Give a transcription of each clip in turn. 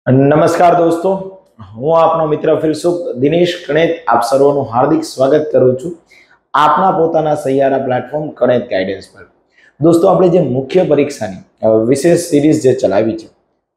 નમસ્કાર દોસ્તો, હું આપનો મિત્ર ફિલસુફ દિનેશ કણેત આપ સર્વનું હાર્દિક સ્વાગત કરું છું આપના પોતાના સૈયારા પ્લેટફોર્મ કણેત ગાઈડન્સ પર। દોસ્તો, આપણે જે મુખ્ય પરીક્ષાની વિશેષ સિરીઝ જે ચલાવી છે,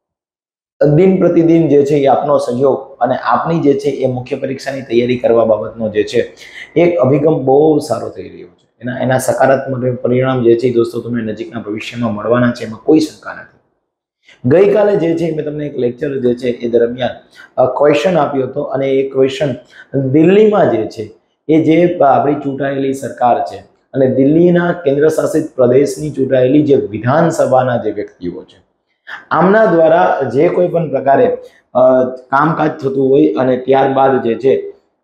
દિન પ્રતિદિન જે છે એ આપનો સહયોગ અને આપની જે છે એ મુખ્ય પરીક્ષાની તૈયારી કરવા બાબતનો જે છે એક અભિગમ બહુ સારો થઈ રહ્યો છે। એના સકારાત્મક પરિણામ જે છે દોસ્તો તમને નજીકના ભવિષ્યમાં મળવાના છે, એમાં કોઈ શંકા નથી। ગઈકાલે જે છે મેં તમને એક લેક્ચર જે છે એ દરમિયાન ક્વેશ્ચન આપ્યો હતો અને એ ક્વેશ્ચન દિલ્હીમાં જે છે એ જે આપણી ચૂંટાયેલી સરકાર છે અને દિલ્હીના કેન્દ્ર શાસિત પ્રદેશની ચૂંટાયેલી જે વિધાનસભાના જે વ્યક્તિઓ છે, આમના દ્વારા જે કોઈ પણ પ્રકારે કામકાજ થતું હોય અને ત્યારબાદ જે છે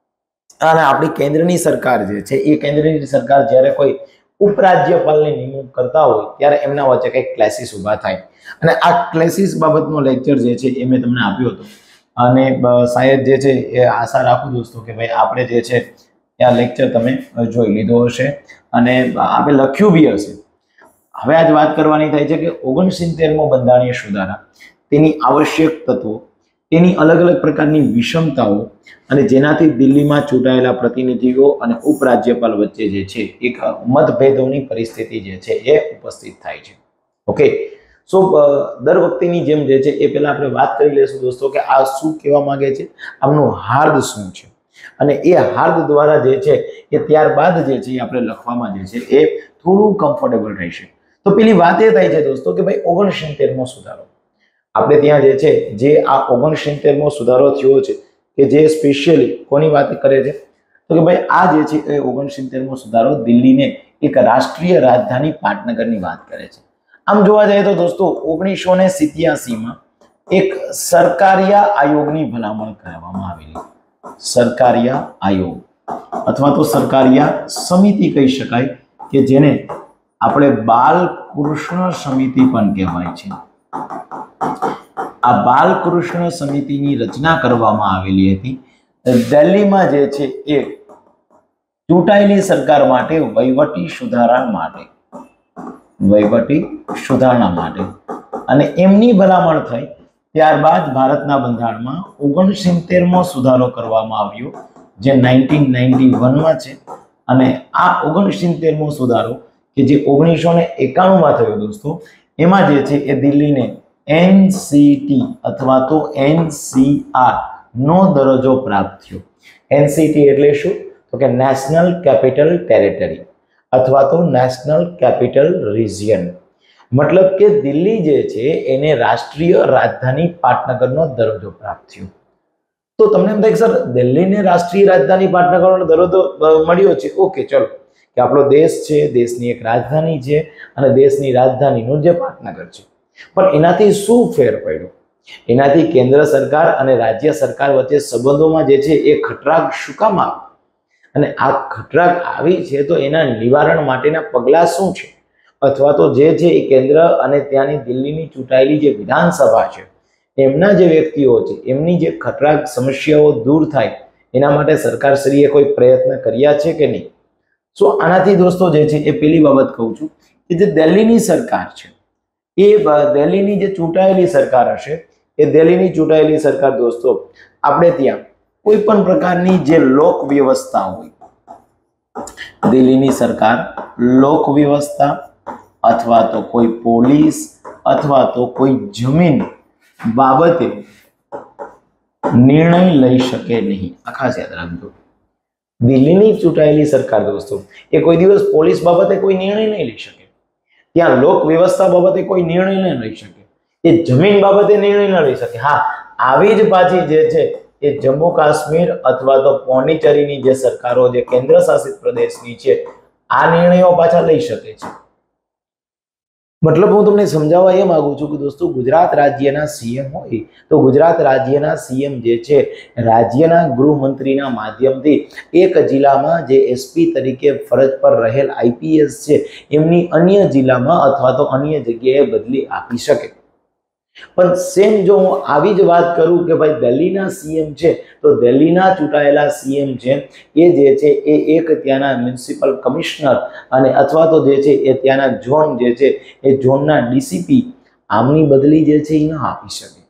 અને આપણી કેન્દ્રની સરકાર જે છે એ કેન્દ્રની સરકાર જ્યારે કોઈ ઉપરાજ્યપાલની નિમણૂક કરતા હોય ત્યારે એમના વચ્ચે કંઈક ક્લેસીસ ઊભા થાય અને આ ક્લેસીસ બાબતનો લેક્ચર જે છે એ મેં તમને આપ્યો હતો અને શાયદ જે છે એ આશા રાખું દોસ્તો કે ભાઈ આપણે જે છે આ લેક્ચર તમે જોઈ લીધો હશે અને આપણે લખ્યું બી હશે। હવે આજ વાત કરવાની થાય છે કે 69મો બંધારણીય સુધારા, તેની આવશ્યક તત્વો, તેની અલગ અલગ પ્રકારની વિષમતાઓ અને જેનાથી દિલ્હીમાં ચૂંટાયેલા પ્રતિનિધિઓ અને ઉપરાજ્યપાલ વચ્ચે જે છે એક મતભેદોની પરિસ્થિતિ જે છે એ ઉપસ્થિત થાય છે। ઓકે, સો દર વખતેની જેમ જે છે એ પહેલા આપણે વાત કરી લઈશું દોસ્તો કે આ શું કહેવા માંગે છે, આમનું હાર્દ શું છે અને એ હાર્દ દ્વારા જે છે એ ત્યારબાદ જે છે આપણે લખવામાં જે છે એ થોડું કમ્ફર્ટેબલ રહેશે। તો પેલી વાત એ થાય છે દોસ્તો કે ભાઈ 69મો સુધારો, આપણે ત્યાં જે છે જે આ 69મો સુધારો થયો છે કે જે સ્પેશિયલી કોની વાત કરે છે તો કે ભાઈ આ જે છે એ 69મો સુધારો દિલ્હીને એક રાષ્ટ્રીય રાજધાની પાટનગરની વાત કરે છે। આમ જોવા જઈએ તો દોસ્તો 1987માં એક સરકારિયા આયોગની ભલામણ કરવામાં આવેલી, સરકારિયા આયોગ અથવા તો સરકારિયા સમિતિ કહી શકાય કે જેને આપણે બાલકૃષ્ણ સમિતિ પણ કહેવાય છે। આ બાલકૃષ્ણ સમિતિની રચના કરવામાં આવેલી હતી દિલ્હીમાં જે છે એ ચૂંટાયેલી સરકાર માટે વહીવટી સુધારણા માટે અને એમની ભલામણ થઈ ત્યારબાદ ભારતના બંધારણમાં 69મો સુધારો કરવામાં આવ્યો જે 1991માં છે અને આ 69મો સુધારો કે જે 1991માં થયો દોસ્તો, એમાં જે છે એ દિલ્હીને એનસીટી અથવા તો એનસીઆર નો દરજ્જો પ્રાપ્ત થયો। એનસીટી એટલે શું તો કે નેશનલ કેપિટલ ટેરિટરી અથવા તો નેશનલ કેપિટલ રિજિયન, મતલબ કે દિલ્હી જે છે એને રાષ્ટ્રીય રાજધાની પાટનગરનો દરજ્જો પ્રાપ્ત થયો। તો તમને એમ થાય કે સર દિલ્હીને રાષ્ટ્રીય રાજધાની પાટનગરનો દરજ્જો મળ્યો છે, ઓકે ચલો કે આપણો દેશ છે, દેશની એક રાજધાની છે અને દેશની રાજધાનીનું જે પાટનગર છે, પણ એનાથી શું ફેર પડ્યો? એનાથી કેન્દ્ર સરકાર અને રાજ્ય સરકાર વચ્ચે સંબંધોમાં જે છે એ ખટરાગ શું કામ આવ્યો અને આ ખટરાગ આવી છે તો એના નિવારણ માટેના પગલાં શું છે અથવા તો જે છે એ કેન્દ્ર અને ત્યાંની દિલ્હીની ચૂંટાયેલી જે વિધાનસભા છે એમના જે વ્યક્તિઓ છે એમની જે ખટરાગ સમસ્યાઓ દૂર થાય એના માટે સરકારશ્રીએ કોઈ પ્રયત્ન કર્યા છે કે નહીં? સો આનાથી દોસ્તો જે છે એ પેલી બાબત કહું છું કે જે દિલ્હીની સરકાર છે એ દિલ્હીની જે ચૂંટાયેલી સરકાર હશે એ દિલ્હીની ચૂંટાયેલી સરકાર દોસ્તો આપણે ત્યાં કોઈ પણ પ્રકારની જે લોક વ્યવસ્થા હોય, દિલ્હીની સરકાર લોક વ્યવસ્થા અથવા તો કોઈ પોલીસ અથવા તો કોઈ જમીન બાબતે નિર્ણય લઈ શકે નહીં। આ ખાસ યાદ રાખજો, દિલ્હીની ચૂંટાયેલી સરકાર દોસ્તો એ કોઈ દિવસ પોલીસ બાબતે કોઈ નિર્ણય નહીં લઈ શકે, ત્યાં લોક વ્યવસ્થા બાબતે કોઈ નિર્ણય નહીં લઈ શકે, એ જમીન બાબતે નિર્ણય ન લઈ શકે। હા, આવી જ પાછી જે છે એ જમ્મુ કાશ્મીર અથવા તો પોંડિચેરીની જે સરકારો જે કેન્દ્ર શાસિત પ્રદેશની છે આ નિર્ણયો પાછા લઈ શકે છે। મતલબ હું તમને સમજાવવા એ માંગુ છું કે દોસ્તો ગુજરાત રાજ્યના સીએમ હોય તો ગુજરાત રાજ્યના સીએમ જે છે રાજ્યના ગૃહમંત્રીના માધ્યમથી એક જિલ્લામાં જે એસપી તરીકે ફરજ પર રહેલ આઈપીએસ છે એમની અન્ય જિલ્લામાં અથવા તો અન્ય જગ્યાએ બદલી આપી શકે। પણ સેમ જો હું આવી જ વાત કરું કે ભાઈ દિલ્હીના સીએમ છે તો દિલ્હીના ચૂંટાયેલા સીએમ છે એ જે છે એ એક ત્યાંના મ્યુનિસિપલ કમિશનર અને અથવા તો જે છે એ ત્યાંના ઝોન જે છે એ ઝોનના ડીસીપી આમની બદલી જે છે એ ન આપી શકે।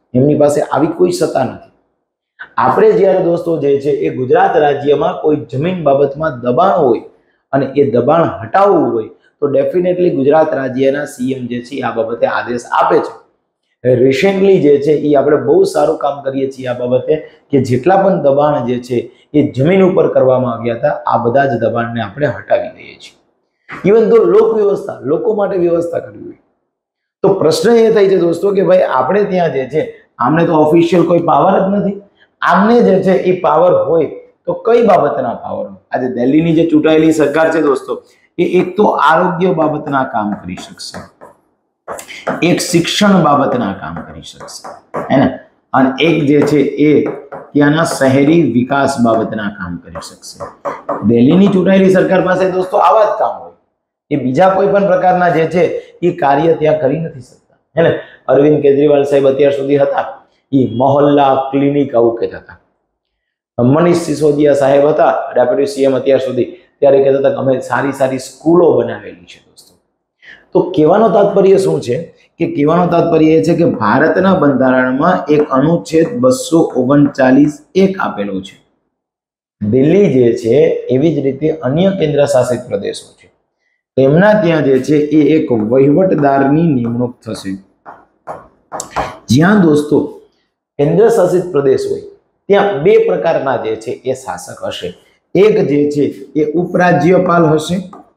એમની પાસે આવી કોઈ સત્તા નથી. આપણે જ્યારે દોસ્તો જે છે એ ગુજરાત રાજ્યમાં કોઈ જમીન બાબતમાં દબાણ હોય અને એ દબાણ હટાવવું હોય તો ડેફિનેટલી ગુજરાત રાજ્યના સીએમ જે છે આ બાબતે આદેશ આપે છે. રિસેન્ટલી જે છે એ આપણે બહુ સારું કામ કરીએ છીએ આ બાબતે કે જેટલા પણ દબાણ જે છે એ જમીન ઉપર કરવામાં આવ્યા હતા આ બધા જ દબાણને આપણે હટાવી દઈએ છીએ. ઇવન તો લોક વ્યવસ્થા, લોકો માટે વ્યવસ્થા કરવી હોય તો પ્રશ્ન એ થાય છે દોસ્તો કે ભાઈ આપણે ત્યાં જે છે આમને તો ઓફિશિયલ કોઈ પાવર જ નથી. આમને જે છે એ પાવર હોય તો કઈ બાબતના પાવર હોય? આજે દિલ્હીની જે ચૂંટાયેલી સરકાર છે દોસ્તો એ એક તો આરોગ્ય બાબતના કામ કરી શકશે, એક શિક્ષણ બાબતના કામ કરી શકશે, હે ને, અને એક જે છે એ ત્યાંના શહેરી વિકાસ બાબતના કામ કરી શકશે. દિલ્હીની ચૂંટાયેલી સરકાર પાસે દોસ્તો આવા જ કામ હોય. એ બીજા કોઈ પણ પ્રકારના જે છે એ કાર્ય ત્યાં કરી નથી શકતા, હે ને. અરવિંદ કેજરીવાલ સાહેબ અત્યાર સુધી હતા એ મોહલ્લા ક્લિનિક આવું કહેતા હતા. મનીષ સિસોદિયા સાહેબ હતા ડેપ્યુટી સીએમ અત્યાર સુધી, ત્યારે કહેતા હતા કે અમે સારી સારી સ્કૂલો બનાવેલી છે દોસ્તો. તો કહેવાનો તાત્પર્ય શું છે કે કહેવાનો તાત્પર્ય એ છે કે ભારતના બંધારણમાં એક અનુચ્છેદ 239 એક આપેલો છે. દિલ્હી જે છે એવી જ રીતે અન્ય કેન્દ્ર શાસિત પ્રદેશો છે તેમના ત્યાં જે છે એ એક વહીવટદારની નિમણૂક થશે. જ્યાં દોસ્તો કેન્દ્ર શાસિત પ્રદેશ હોય ત્યાં બે પ્રકારના જે છે એ શાસક હશે. એક જે છે એ ઉપરાજ્યપાલ હશે,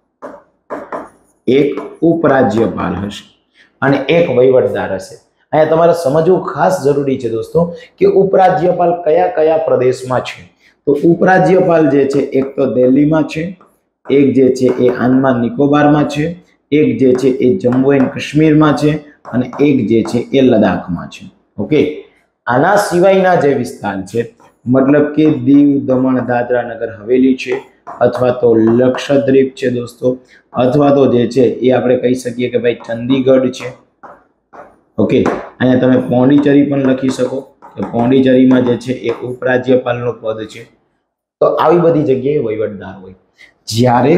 એક ઉપરાજ્યપાલ હશે અને એક વહીવટદાર હશે. અહીંયા તમારે સમજવું ખાસ જરૂરી છે દોસ્તો કે ઉપરાજ્યપાલ કયા કયા પ્રદેશમાં છે. તો ઉપરાજ્યપાલ જે છે એક તો દિલ્હીમાં છે, એક જે છે એ આંદામાન નિકોબારમાં છે, એક જે છે એ જમ્મુ એન્ડ કાશ્મીરમાં છે અને એક જે છે એ લદ્દાખમાં છે. ઓકે, આના સિવાયના જે વિસ્તાર છે મતલબ કે દીવ, દમણ, દાદરા નગર હવેલી છે અથવા તો લક્ષદ્વીપ છે દોસ્તો, અથવા તો જે છે એ આપણે કહી શકીએ કે ભાઈ ચંદીગઢ છે. ઓકે, અહીંયા તમે પોંડિચેરી પણ લખી શકો કે પોંડિચેરીમાં જે છે એ ઉપરાજ્યપાલનું પદ છે. તો આવી બધી જગ્યાએ વહીવટદાર હોય. જ્યારે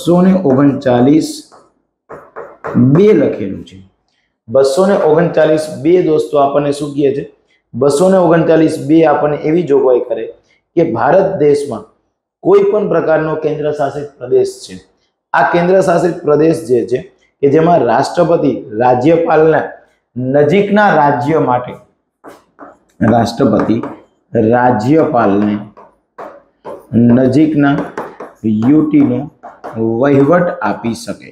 239(2) લખેલું છે, 239(2) દોસ્તો આપણને શું કહે છે? 239(2) આપણને એવી જોગવાઈ કરે કે ભારત દેશમાં કોઈ પણ પ્રકારનો કેન્દ્ર શાસિત પ્રદેશ છે, આ કેન્દ્ર શાસિત પ્રદેશ જે છે કે જેમાં રાષ્ટ્રપતિ રાજ્યપાલના નજીકના રાજ્ય માટે રાષ્ટ્રપતિ રાજ્યપાલને નજીકના યુટીનો વહીવટ આપી શકે.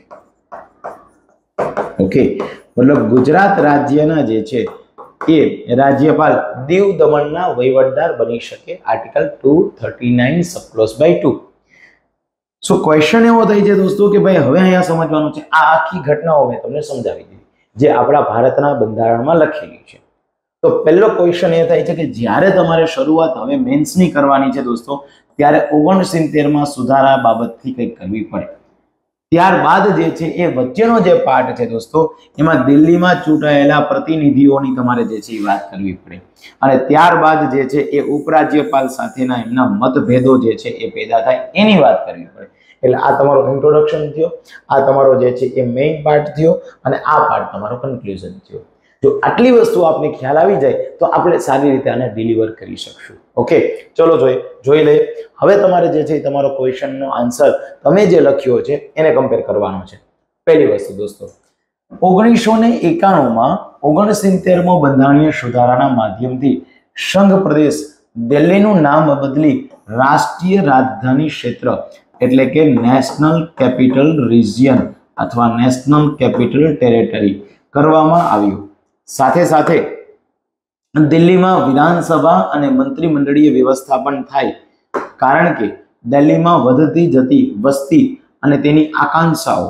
ઓકે, મતલબ ગુજરાત રાજ્યના જે છે એ રાજ્યપાલ દીવ દમણના વહીવટદાર બની શકે. Article 239 subclause by 2. So question એવો થાય છે દોસ્તો કે ભાઈ હવે અહીંયા સમજવાનું છે આ આખી ઘટનાઓ મેં તમને સમજાવી દીધી જે આપણા ભારતના બંધારણમાં લખેલી છે. તો પહેલો ક્વેશ્ચન એ થાય છે કે જ્યારે તમારે શરૂઆત હવે મેન્સની કરવાની છે દોસ્તો ત્યારે 69માં સુધારા બાબતથી કંઈક કરવી પડે. ત્યારબાદ જે છે એ વચ્ચેનો જે પાર્ટ છે દોસ્તો એમાં દિલ્હીમાં ચૂંટાયેલા પ્રતિનિધિઓની તમારે જે છે એ વાત કરવી પડે અને ત્યારબાદ જે છે એ ઉપરાજ્યપાલ સાથેના એમના મતભેદો જે છે એ પેદા થાય એની વાત કરવી પડે. એટલે આ તમારો ઇન્ટ્રોડક્શન થયો, આ તમારો જે છે એ મેઇન પાર્ટ થયો અને આ પાર્ટ તમારો કન્ક્લુઝન થયો. જો આટલી વસ્તુ આપને ખ્યાલ આવી જાય તો આપણે સારી રીતે આને ડિલિવર કરી શકશું. ઓકે, ચલો જોઈ લઈએ. હવે તમારે જે છે તમારો ક્વેશ્ચનનો આન્સર તમે જે લખ્યો છે એને કમ્પેર કરવાનો છે. પહેલી વસ્તુ દોસ્તો 1991માં 69મો બંધારણીય સુધારાના માધ્યમથી સંઘ પ્રદેશ દિલ્હીનું નામ બદલી રાષ્ટ્રીય રાજધાની ક્ષેત્ર એટલે કે નેશનલ કેપિટલ રિજિયન અથવા નેશનલ કેપિટલ ટેરેટરી કરવામાં આવ્યું. સાથે સાથે દિલ્હીમાં વિધાનસભા અને મંત્રીમંડળીય વ્યવસ્થા પણ થાય કારણ કે દિલ્હીમાં વધતી જતી વસ્તી અને તેની આકાંક્ષાઓ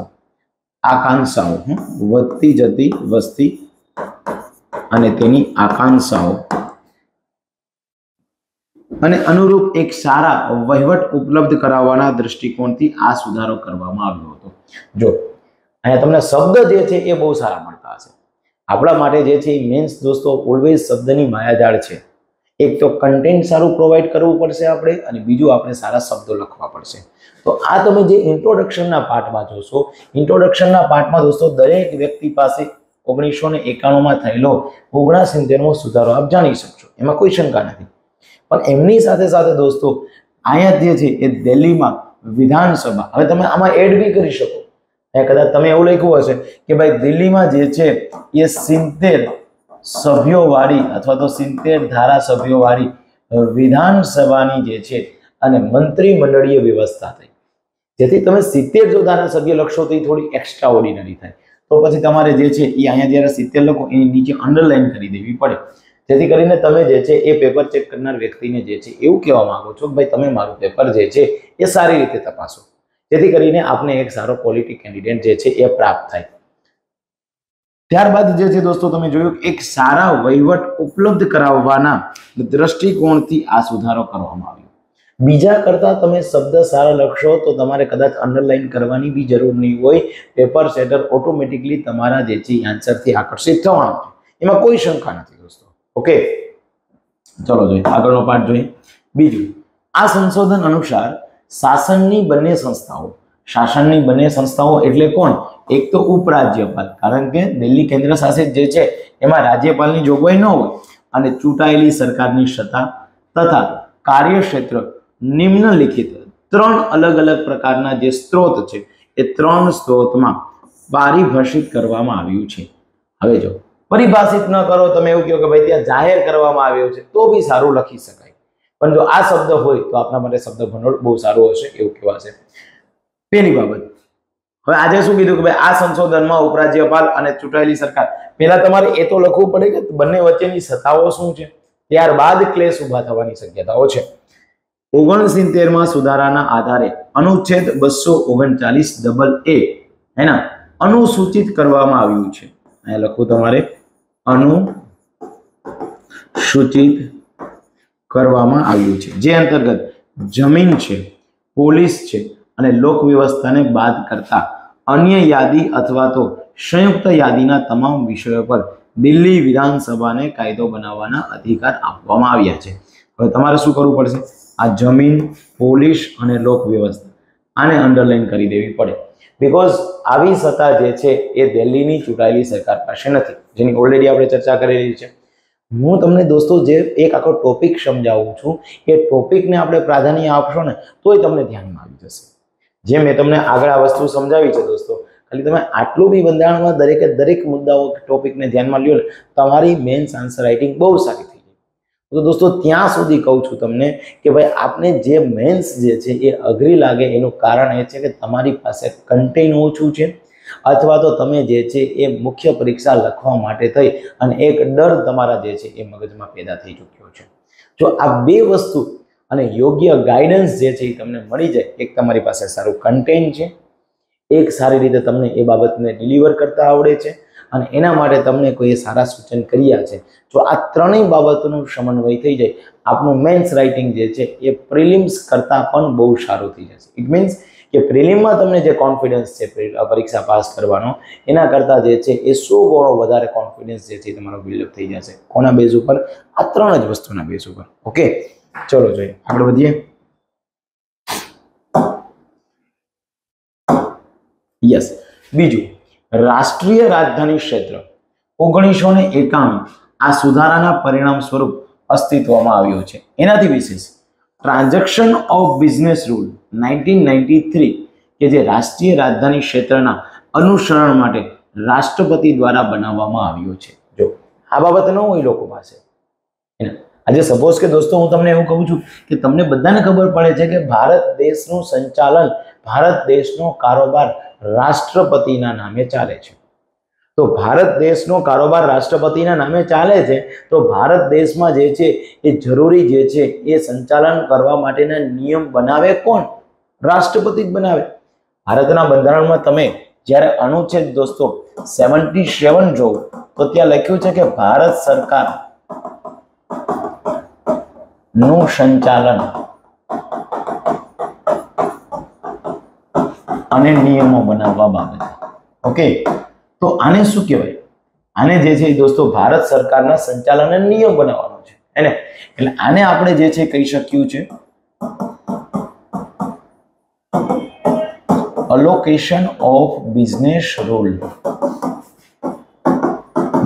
વધતી જતી વસ્તી અને તેની આકાંક્ષાઓ અને અનુરૂપ એક સારા વહીવટ ઉપલબ્ધ કરાવવાના દૃષ્ટિકોણથી આ સુધારો કરવામાં આવ્યો હતો. જો અહીંયા તમને શબ્દ જે છે એ બહુ સારા મળતા હશે. આપણા માટે જે છે મેન્સ દોસ્તો ઓલવેઝ શબ્દની માયાજાળ છે. એક તો કન્ટેન્ટ સારું પ્રોવાઈડ કરવું પડશે આપણે અને બીજું આપણે સારા શબ્દો લખવા પડશે. તો આ તમે જે ઇન્ટ્રોડક્શનના પાર્ટમાં જોશો, ઇન્ટ્રોડક્શનના પાર્ટમાં દોસ્તો દરેક વ્યક્તિ પાસે 1991 માં થયેલો 69મો સુધારો આપ જાણી શકશો, એમાં કોઈ શંકા નથી. પણ એમની સાથે સાથે દોસ્તો અહીંયા જે છે એ દિલ્હીમાં વિધાનસભા, હવે તમે આમાં એડ બી કરી શકો. કદાચ તમે એવું લખ્યું હશે કે ભાઈ દિલ્હીમાં જે છે એ 70 સભ્યો વાળી અથવા તો 70 ધારાસભ્યો વાળી વિધાનસભાની જે છે અને મંત્રીમંડળીય વ્યવસ્થા થઈ. જેથી તમે 70 જો ધારાસભ્ય લખશો તો એ થોડી એક્સ્ટ્રા ઓર્ડિનરી થાય. તો પછી તમારે જે છે એ અહીંયા જ્યારે 70 લખો એની નીચે અંડરલાઈન કરી દેવી પડે, જેથી કરીને તમે જે છે એ પેપર ચેક કરનાર વ્યક્તિને જે છે એવું કહેવા માંગો છો કે ભાઈ તમે મારું પેપર જે છે એ સારી રીતે તપાસો, જેથી કરીને આપને એક સારો ક્વોલિટી કેન્ડિડેટ જે છે એ પ્રાપ્ત થાય. ત્યારબાદ જે છે દોસ્તો તમે જોયું એક સારા વહીવટ ઉપલબ્ધ કરાવવાના દ્રષ્ટિકોણથી આ સુધારો કરવામાં આવ્યો. બીજા કરતા તમે શબ્દ સારા લખશો તો તમારે કદાચ અંડરલાઈન કરવાની બી જરૂર નહીં હોય. પેપર સેટર ઓટોમેટિકલી તમારા જે છે આન્સરથી આકર્ષિત થવાનું છે, એમાં કોઈ શંકા નથી દોસ્તો. ઓકે, ચલો જોઈએ આગળનો પાઠ જોઈએ. બીજું, આ સંશોધન અનુસાર શાસનની બંને સંસ્થાઓ એટલે કોણ? એક તો ઉપરાજ્યપાલ, કારણ કે દિલ્હી કેન્દ્ર શાસિત જે છે એમાં રાજ્યપાલની જોગવાઈ ન હોય, અને ચૂંટાયેલી સરકારની સત્તા તથા કાર્યક્ષેત્ર નિમ્નલિખિત 3 અલગ અલગ પ્રકારના જે સ્ત્રોત છે એ 3 સ્ત્રોતમાં પરિભાષિત કરવામાં આવ્યું છે. હવે જો પરિભાષિત ન કરો, તમે એવું કહો કે ભાઈ ત્યાં જાહેર કરવામાં આવ્યું છે, તો બી સારું લખી શકાય. પણ જો આ શબ્દ હોય તો આપના માટે શબ્દ ભંડોળ બહુ સારું હશે એવું કહેવાશે. પહેલી બાબત, હવે આજે શું કીધું કે ભાઈ આ સંશોધનમાં ઉપરાજ્યપાલ અને ચૂંટાયેલી સરકાર, પહેલા તમારે એ તો લખવું પડે કે બંને વચ્ચેની સત્તાઓ શું છે, ત્યારબાદ ક્લેશ ઉભા થવાની શક્યતાઓ છે. 69માં સુધારાના આધારે અનુચ્છેદ 239 એના અનુસૂચિત કરવામાં આવ્યું છે. અહીંયા લખવું તમારે અનુસૂચિત કરવામાં આવ્યું છે, જે અંતર્ગત જમીન છે, પોલીસ છે અને લોક વ્યવસ્થાને બાદ કરતા અન્ય યાદી અથવા તો સંયુક્ત યાદીના તમામ વિષયો પર દિલ્હી વિધાનસભાને કાયદો બનાવવાના અધિકાર આપવામાં આવ્યા છે. હવે તમારે શું કરવું પડશે? આ જમીન, પોલીસ અને લોક વ્યવસ્થા આને અંડરલાઈન કરી દેવી પડે, બીકોઝ આવી સત્તા જે છે એ દિલ્હીની ચૂંટાયેલી સરકાર પાસે નથી, જેની ઓલરેડી આપણે ચર્ચા કરેલી છે. હું તમને દોસ્તો જે એક આખો ટોપિક સમજાવું છું એ ટોપિકને આપણે પ્રાધાન્ય આપશો ને તોય તમને ધ્યાનમાં આવી જશે. જે મેં તમને આગળ આ વસ્તુ સમજાવી છે દોસ્તો, ખાલી તમે આટલું બી બંધારણમાં દરેક મુદ્દાઓ ટોપિકને ધ્યાનમાં લ્યો ને, તમારી મેન્સ આન્સર રાઇટિંગ બહુ સારી થઈ જાય. તો દોસ્તો ત્યાં સુધી કહું છું તમને કે ભાઈ આપને જે મેન્સ જે છે એ અઘરી લાગે એનું કારણ એ છે કે તમારી પાસે કન્ટેન્ટ ઓછું છે, અથવા તો તમે જે છે એ મુખ્ય પરીક્ષા લખવા માટે થઈ અને એક ડર તમારા જે છે એ મગજમાં પેદા થઈ ચૂક્યો છે. જો આ બે વસ્તુ અને યોગ્ય ગાઈડન્સ જે છે એ તમને મળી જાય, એક તમારી પાસે સારું કન્ટેન્ટ છે, એક સારી રીતે તમને એ બાબતને ડિલિવર કરતા આવડે છે, અને એના માટે તમને કોઈ સારા સૂચન કર્યા છે, જો આ ત્રણેય બાબતોનું સમન્વય થઈ જાય, આપનું મેન્સ રાઇટિંગ જે છે એ પ્રિલિમ્સ કરતાં પણ બહુ સારું થઈ જશે. ઇટ મીન્સ કે પ્રિલિમમાં તમને જે કોન્ફિડન્સ છે પરીક્ષા પાસ કરવાનો, એના કરતાં જે છે એ 100 ગણો વધારે કોન્ફિડન્સ જે છે તમારો બિલ્ડઅપ થઈ જશે. કોના બેઝ ઉપર? આ 3 જ વસ્તુના બેઝ ઉપર. ઓકે, ચલો જોઈએ આગળ વધીએ. યસ, બીજું, રાષ્ટ્રીય રાજધાની ક્ષેત્ર 1991 આ સુધારાના પરિણામ સ્વરૂપ અસ્તિત્વમાં આવ્યો છે. એનાથી વિશેષ ટ્રાન્ઝેક્શન ઓફ બિઝનેસ રૂલ 1993 કે જે રાષ્ટ્રીય રાજધાની ક્ષેત્રના અનુસરણ માટે રાષ્ટ્રપતિ દ્વારા બનાવવામાં આવ્યો છે. જો આ બાબત ન હોય લોકો પાસે, આજે સપોઝ કે દોસ્તો હું તમને એવું કહું છું કે તમને બધાને ખબર પડે છે કે ભારત દેશનું સંચાલન, ભારત દેશનો કારોબાર રાષ્ટ્રપતિના નામે ચાલે છે. તો ભારત દેશનો કારોબાર રાષ્ટ્રપતિના નામે ચાલે છે, તો ભારત દેશમાં જે છે એ જરૂરી જે છે એ સંચાલન કરવા માટેના નિયમ બનાવે કોણ? રાષ્ટ્રપતિ જ બનાવે. ભારતના બંધારણમાં તમે જ્યારે અનુચ્છેદ દોસ્તો 77 જોવો તો ત્યાં લખ્યું છે કે ભારત સરકાર નું સંચાલન અને નિયમો બનાવવા બાબતે. ઓકે, તો આને શું કહેવાય? આને જે છે દોસ્તો ભારત સરકારના સંચાલન અને નિયમ બનાવવાનો છે એને, એટલે આને આપણે જે છે કહી શક્યું છે allocation of business rule.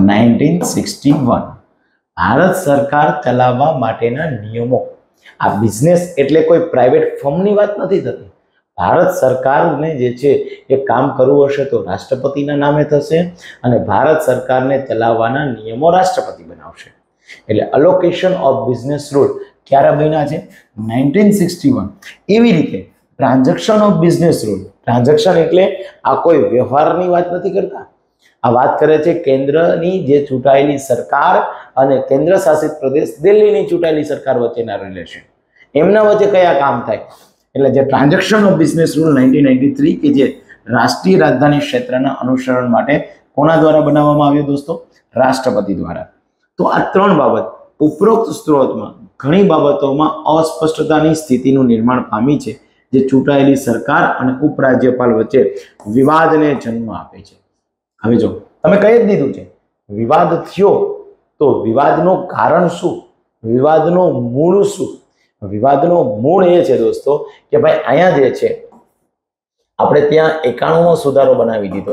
1961 Bharat સરકાર ચલાવવા માટેના નિયમો। આ બિઝનેસ એટલે કોઈ પ્રાઇવેટ ફર્મની વાત નથી થતી। ભારત સરકારને જે છે એ કામ કરવું હશે તો રાષ્ટ્રપતિના નામે થશે અને ભારત સરકારને ચલાવવાના નિયમો રાષ્ટ્રપતિ બનાવશે। એટલે અલોકેશન ઓફ બિઝનેસ રૂલ ક્યારે બન્યા છે? 1961। એવી રીતે transaction of business rule, transaction એટલે આ કોઈ વ્યવહારની વાત નથી કરતા, આ વાત કરે છે કેન્દ્રની જે ચૂંટાયેલી સરકાર અને કેન્દ્ર શાસિત પ્રદેશ દિલ્હીની ચૂંટાયેલી સરકાર વચ્ચેના રિલેશન, એમના વચ્ચે કયા કામ થાય। એટલે જે ટ્રાન્ઝેક્શન ઓફ બિઝનેસ રૂલ 1993 કે જે રાષ્ટ્રીય રાજધાની ક્ષેત્રના અનુસરણ માટે કોના દ્વારા બનાવવામાં આવ્યો દોસ્તો? રાષ્ટ્રપતિ દ્વારા। તો આ ત્રણ બાબત ઉપરોક્ત સ્ત્રોતમાં ઘણી બાબતોમાં અસ્પષ્ટતાની સ્થિતિનું નિર્માણ પામી છે, જે ચૂંટાયેલી સરકાર અને ઉપરાજ્યપાલ વચ્ચે વિવાદને જન્મ આપે છે। હવે જો તમે કહી જ દીધું છે વિવાદ થયો તો વિવાદનું કારણ શું, વિવાદનું મૂળ શું? વિવાદનું મૂળ એ છે દોસ્તો કે ભાઈ અહીંયા જે છે આપણે ત્યાં 91નો સુધારો બનાવી દીધો,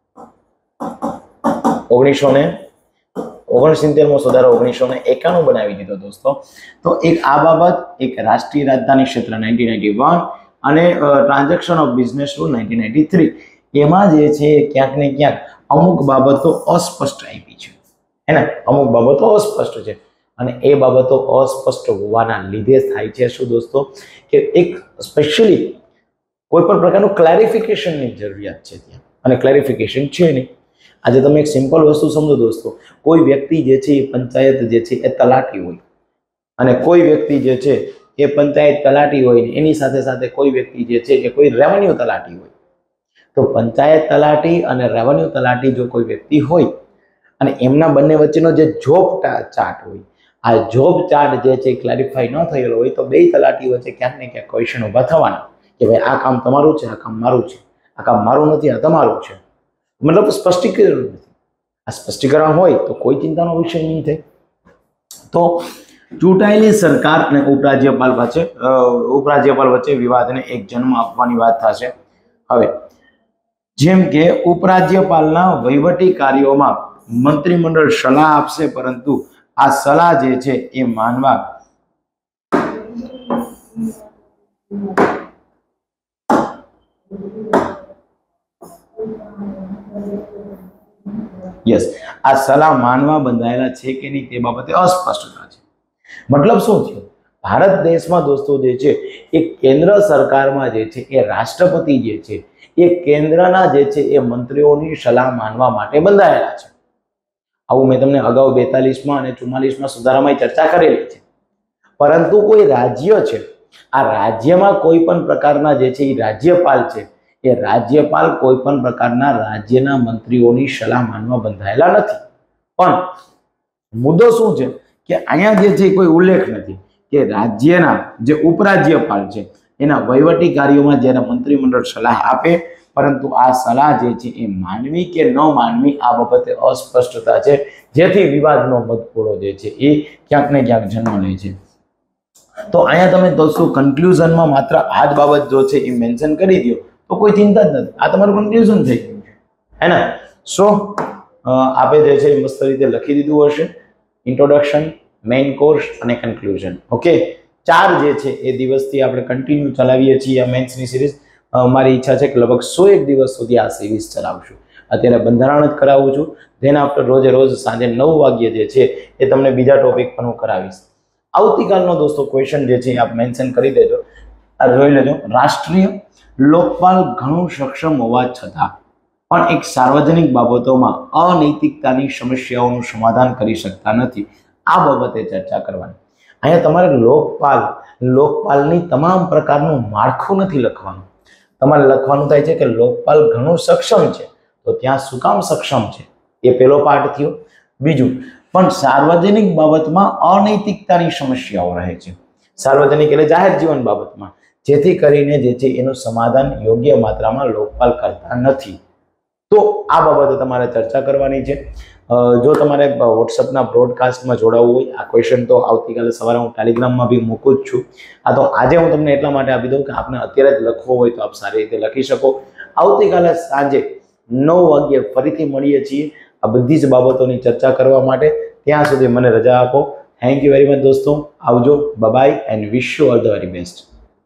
1969મો સુધારો 1991 બનાવી દીધો દોસ્તો। તો એક આ બાબત, એક રાષ્ટ્રીય રાજધાની ક્ષેત્ર 1991 અને ટ્રાન્ઝેક્શન ઓફ બિઝનેસ રૂલ 1993, એમાં જે છે ક્યાંક ને ક્યાંક અમુક બાબતો અસ્પષ્ટ આપી છે, હે ને? અમુક બાબતો અસ્પષ્ટ છે અને એ બાબતો અસ્પષ્ટ હોવાના લીધે થાય છે શું દોસ્તો કે એક સ્પેશિયલી કોઈ પણ પ્રકારનું ક્લેરિફિકેશનની જરૂરિયાત છે ત્યાં, અને ક્લેરિફિકેશન છે નહીં। આજે તમે એક સિમ્પલ વસ્તુ સમજો દોસ્તો, કોઈ વ્યક્તિ જે છે એ પંચાયત જે છે એ તલાટી હોય અને કોઈ વ્યક્તિ જે છે એ પંચાયત તલાટી હોય ને એની સાથે સાથે કોઈ વ્યક્તિ જે છે એ કોઈ રેવન્યુ તલાટી હોય। તો પંચાયત તલાટી અને રેવન્યુ તલાટી જો કોઈ વ્યક્તિ હોય અને એમના બંને વચ્ચેનો જે જોબ ચાર્ટ હોય, આ જોબ ચાર્ટ જે છે ક્લેરિફાઈ ન થયેલો હોય તો બે તલાટી વચ્ચે ક્યાંક ને ક્યાંક ક્વેશ્ચન ઊભા થવાના કે ભાઈ આ કામ તમારું છે, આ કામ મારું છે, આ કામ મારું નથી, આ તમારું છે, મતલબ સ્પષ્ટીકરણ નથી। આ સ્પષ્ટીકરણ હોય તો કોઈ ચિંતાનો વિષય નહીં થાય। તો ચૂંટાયેલી સરકાર અને ઉપરાજ્યપાલ વચ્ચે વિવાદને એક જન્મ આપવાની વાત થશે। હવે જેમ કે ઉપરાજ્યપાલના વહીવટી કાર્યોમાં મંત્રીમંડળ સલાહ આપશે, પરંતુ આ સલાહ જે છે એ માનવા આ સલાહ માનવા બંધાયેલા છે કે નહીં તે બાબતે અસ્પષ્ટતા છે। મતલબ શું થયું? ભારત દેશમાં દોસ્તો જે છે એ કેન્દ્ર સરકારમાં જે છે એ રાષ્ટ્રપતિ જે છે એ કેન્દ્રના જે છે એ મંત્રીઓની સલાહ માનવા માટે બંધાયેલા છે। આવું મેં તમને અગાઉ 42માં અને 44માં સુધારામાં ચર્ચા કરેલી છે। પરંતુ કોઈ રાજ્ય છે, આ રાજ્યમાં કોઈ પણ પ્રકારના જે છે એ રાજ્યપાલ છે, એ રાજ્યપાલ કોઈ પણ પ્રકારના રાજ્યના મંત્રીઓની સલાહ માનવા બંધાયેલા નથી। પણ મુદ્દો શું છે કે અહીંયા જે છે કોઈ ઉલ્લેખ નથી કે રાજ્યના જે ઉપરાજ્યપાલ છે એના વહીવટી કાર્યોમાં જ્યારે મંત્રીમંડળ સલાહ આપે, પરંતુ આ સલાહ જે છે એ માનવી કે ન માનવી આ બાબતે અસ્પષ્ટતા છે, જેથી વિવાદનો મધપૂડો જે છે એ ક્યાંક ને ક્યાંક જન્મ લે છે। તો અહીંયા તમે દોસ્તો કન્ક્લુઝનમાં માત્ર આ જ બાબત જો છે એ મેન્શન કરી દો તો કોઈ ચિંતા જ નથી, આ તમારું કન્ક્લુઝન થઈ ગયું છે, હે ને? સો આપે જે છે મસ્ત રીતે લખી દીધું હશે, ઇન્ટ્રોડક્શન, મેઇન કોર્સ અને કન્ક્લુઝન। ઓકે, 4 જે છે એ દિવસથી આપણે કન્ટિન્યુ ચલાવીએ છીએ આ મેન્સની સિરીઝ। મારી ઈચ્છા છે કે લગભગ 101 દિવસ સુધી આ સિરીઝ ચલાવશું। અત્યારે બંધારણ જ કરાવું છું, ધેન આફ્ટર રોજે રોજ સાંજે 9 વાગ્યે જે છે એ તમને બીજા ટોપિક પર હું કરાવીશ। આવતીકાલનો દોસ્તો ક્વેશ્ચન જે છે આપ મેન્શન કરી દેજો, આ જોઈ લેજો। રાષ્ટ્રીય લોકપાલ ઘણું સક્ષમ હોવા છતાં પણ એક સાર્વજનિક બાબતોમાં અનૈતિકતાની સમસ્યાઓનું સમાધાન કરી શકતા નથી, આ બાબતે ચર્ચા કરવાની। અહીંયા તમારે લોકપાલની તમામ પ્રકારનું માળખું નથી લખવાનું, તમારે લખવાનું થાય છે કે લોકપાલ ઘણું સક્ષમ છે, તો ત્યાં શું કામ સક્ષમ છે એ પહેલો પાર્ટ થયો। બીજું, પણ સાર્વજનિક બાબતમાં અનૈતિકતાની સમસ્યાઓ રહે છે, સાર્વજનિક એટલે જાહેર જીવન બાબતમાં, જેથી કરીને જે છે એનું સમાધાન યોગ્ય માત્રામાં લોકપાલ કરતા નથી। તો આ બાબતે તમારે ચર્ચા કરવાની છે। જો તમારે વોટ્સઅપના બ્રોડકાસ્ટમાં જોડાવવું હોય, આ ક્વેશ્ચન તો આવતીકાલે સવારે હું ટેલિગ્રામમાં બી મૂકું જ છું। આ તો આજે હું તમને એટલા માટે આપી દઉં કે આપને અત્યારે જ લખવો હોય તો આપ સારી રીતે લખી શકો। આવતીકાલે સાંજે 9 વાગ્યે ફરીથી મળીએ છીએ આ બધી જ બાબતોની ચર્ચા કરવા માટે. ત્યાં સુધી મને રજા આપો. થેન્ક યુ વેરી મચ દોસ્તો. આવજો. Bye and wish you all the very best.